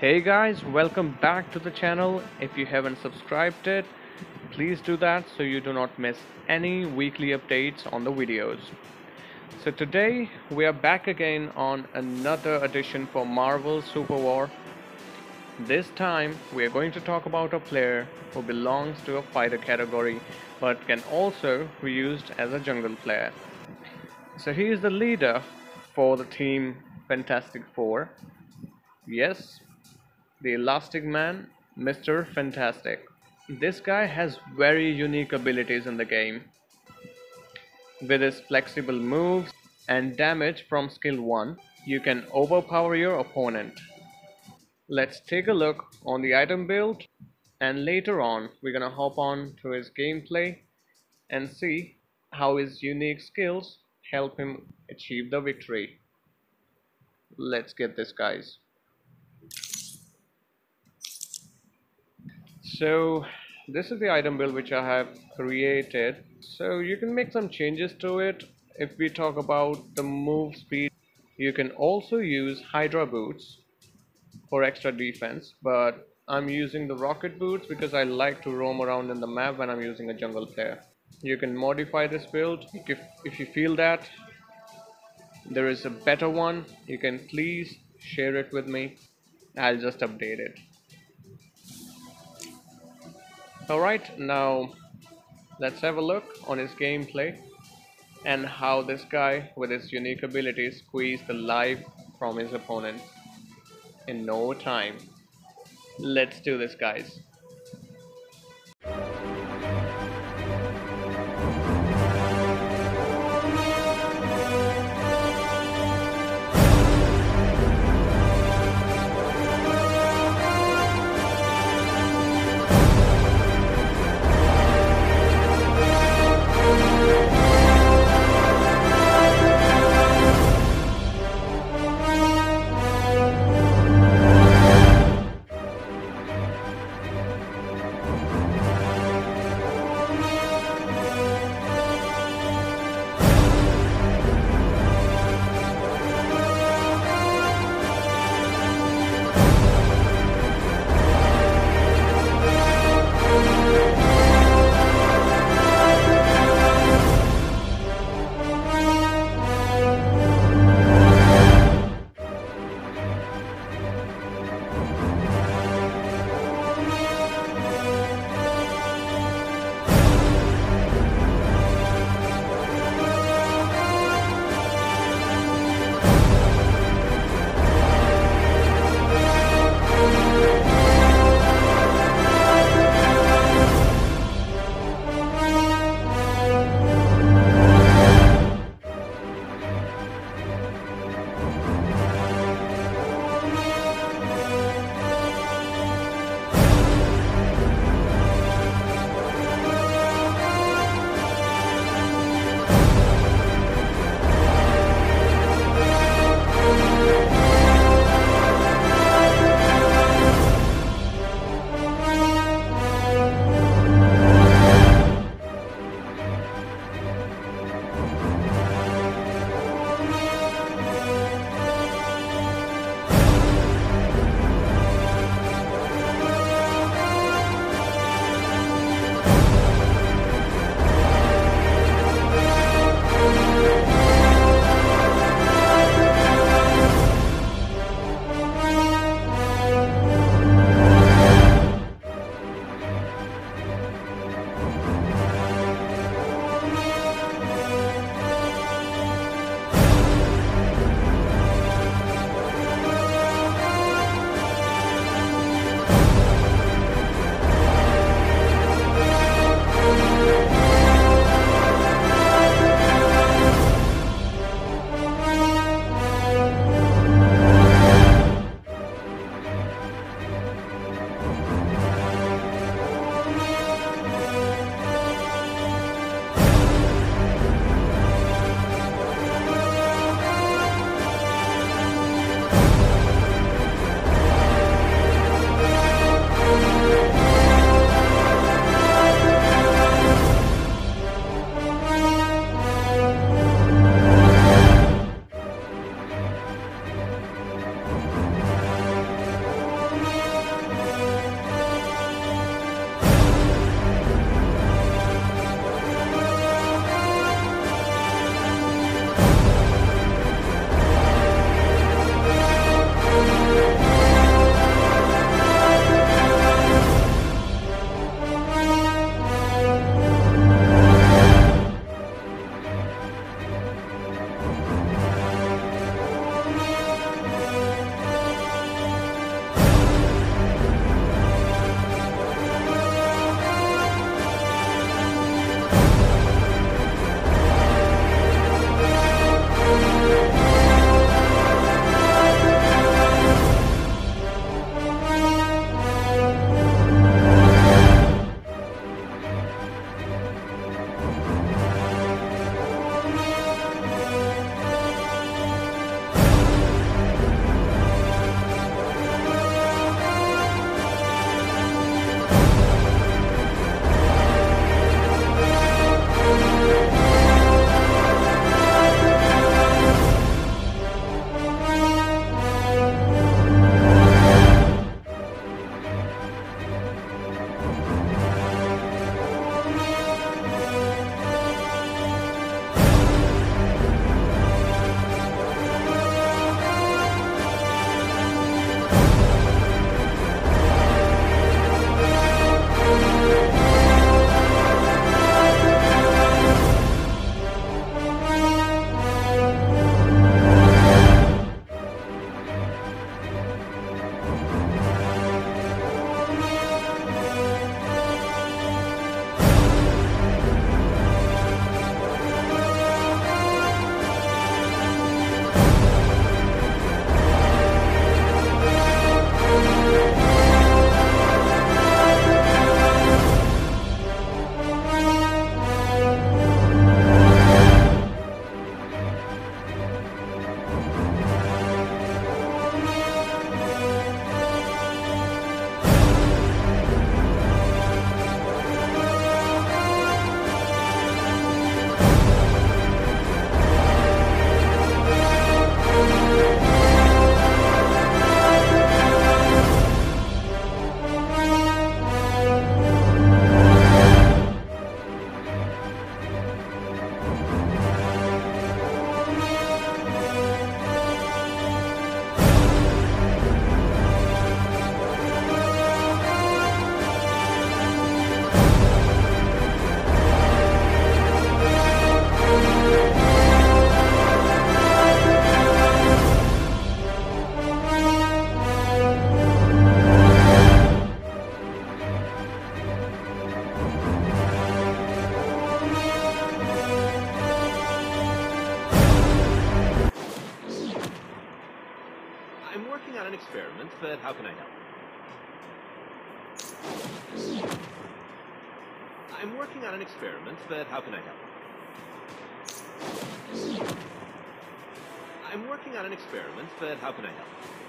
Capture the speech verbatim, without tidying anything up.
Hey guys, welcome back to the channel. If you haven't subscribed it, please do that so you do not miss any weekly updates on the videos. So today we are back again on another edition for Marvel Super War. This time we are going to talk about a player who belongs to a fighter category but can also be used as a jungle player. So he is the leader for the team Fantastic Four. Yes, the Elastic Man, Mister Fantastic. This guy has very unique abilities in the game. With his flexible moves and damage from skill one, you can overpower your opponent. Let's take a look on the item build, and later on we're gonna hop on to his gameplay and see how his unique skills help him achieve the victory. Let's get this, guys. So this is the item build which I have created. So you can make some changes to it. If we talk about the move speed, you can also use Hydra boots for extra defense, but I'm using the rocket boots because I like to roam around in the map when I'm using a jungle player. You can modify this build if, if you feel that there is a better one. You can please share it with me. I'll just update it. Alright, now let's have a look on his gameplay and how this guy with his unique abilities squeezed the life from his opponent in no time. Let's do this, guys. working on an experiment, but how can I help? I'm working on an experiment, but how can I help? I'm working on an experiment, but how can I help?